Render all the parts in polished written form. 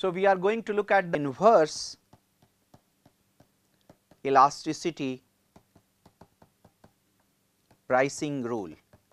So, we are going to look at the inverse elasticity pricing rule.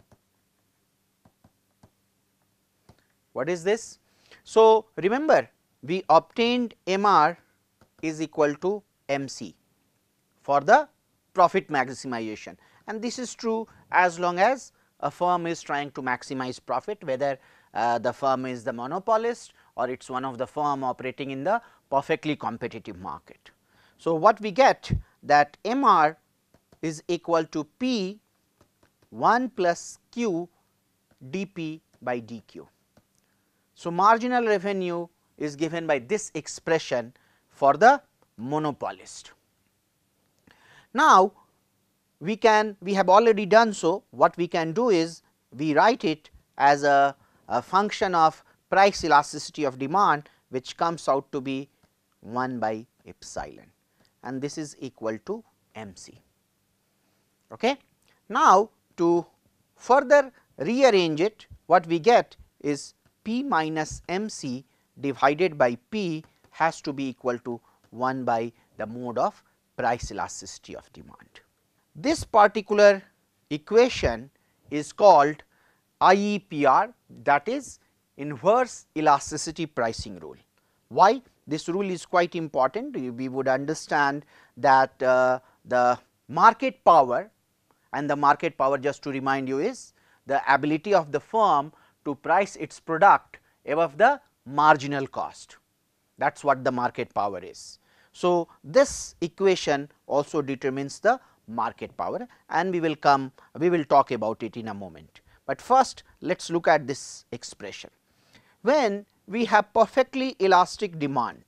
What is this? So, remember we obtained MR is equal to MC for the profit maximization, and this is true as long as a firm is trying to maximize profit, whether the firm is the monopolist or it is one of the firm operating in the perfectly competitive market. So, what we get that MR is equal to P 1 plus Q dP by dQ. So, marginal revenue is given by this expression for the monopolist. Now, we have already done so. What we can do is we write it as a function of price elasticity of demand, which comes out to be 1 by epsilon, and this is equal to MC. Okay. Now, to further rearrange it, what we get is P minus MC divided by P has to be equal to 1 by the mode of price elasticity of demand. This particular equation is called IEPR, that is inverse elasticity pricing rule. Why? This rule is quite important. We would understand that the market power, and the market power, just to remind you, is the ability of the firm to price its product above the marginal cost. That is what the market power is. So, this equation also determines the market power, and we will talk about it in a moment. But first let us look at this expression. When we have perfectly elastic demand,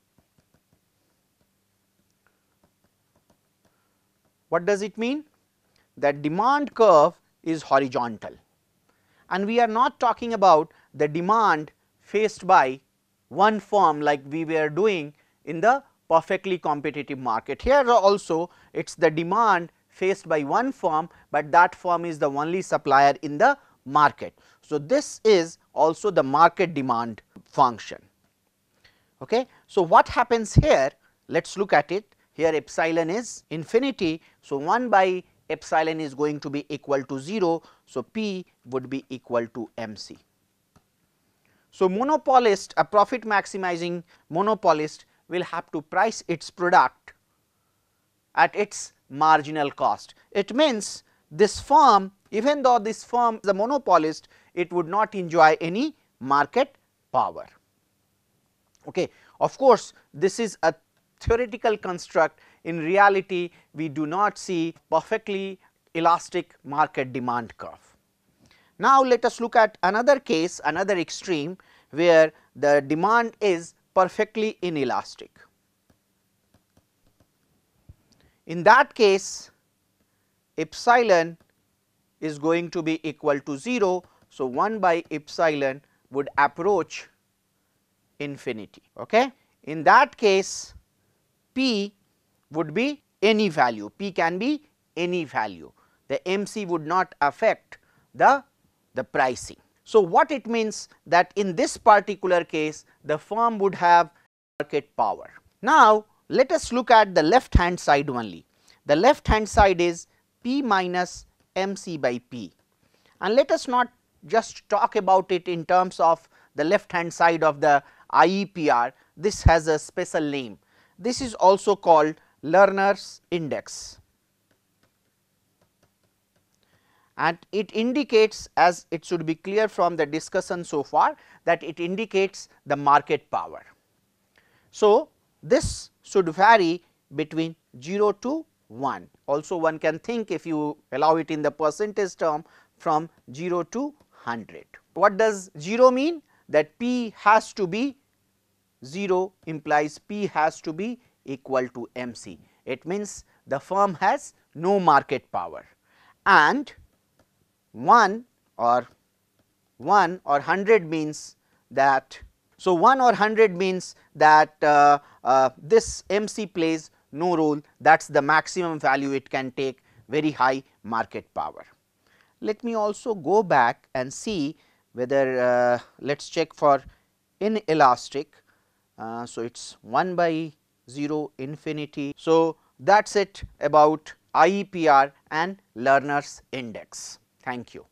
what does it mean? That demand curve is horizontal, and we are not talking about the demand faced by one firm like we were doing in the perfectly competitive market. Here also it is the demand faced by one firm, but that firm is the only supplier in the market. So, this is also the market demand function. Okay. So, what happens here? Let us look at it. Here epsilon is infinity. So, 1 by epsilon is going to be equal to 0. So, P would be equal to MC. So, monopolist, a profit maximizing monopolist, will have to price its product at its marginal cost. It means this firm, even though this firm is a monopolist, it would not enjoy any market power. Okay. Of course, this is a theoretical construct. In reality, we do not see perfectly elastic market demand curve. Now, let us look at another case, another extreme, where the demand is perfectly inelastic. In that case, epsilon is going to be equal to 0. So, 1 by epsilon would approach infinity. Okay. In that case, P would be any value, P can be any value, the MC would not affect the pricing. So, what it means that in this particular case the firm would have market power. Now, let us look at the left hand side only. The left hand side is P minus MC by P, and let us not just talk about it in terms of the left hand side of the IEPR. This has a special name. This is also called Lerner's index, and it indicates, as it should be clear from the discussion so far, that it indicates the market power. So, this should vary between 0 to 1. Also one can think, if you allow it in the percentage term, from 0 to 100. What does 0 mean? That P has to be 0 implies P has to be equal to MC. It means the firm has no market power, and 1 or 100 means that. So, 1 or 100 means that this MC plays no role, that is the maximum value it can take, very high market power. Let me also go back and see whether let us check for inelastic. So, it is 1 by 0 infinity. So, that is it about IEPR and learners index. Thank you.